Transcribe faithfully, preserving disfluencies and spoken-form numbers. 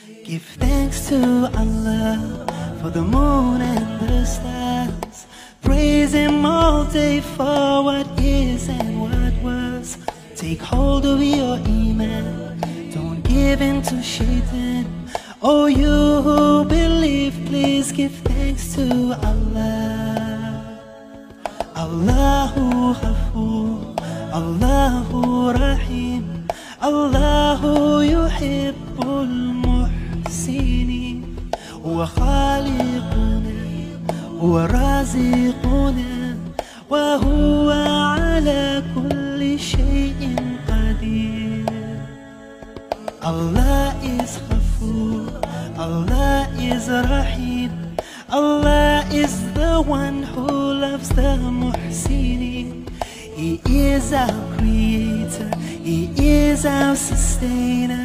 Give thanks to Allah for the moon and the stars. Praise Him all day for what is and what was. Take hold of your iman, don't give in to shaitan. Oh, you who believe, please give thanks to Allah. Allahu Ghafoor, Allahu Rahim, Allahu Yuhibbul Muhsinin. Huwa Khaliquna, Huwa Raziquna, wa Huwa ala kulli shay'in qadir. Allah is Ghafoor, Allah is Rahim, Allah is the one who loves the Muhsinin. He is our creator, He is our sustainer.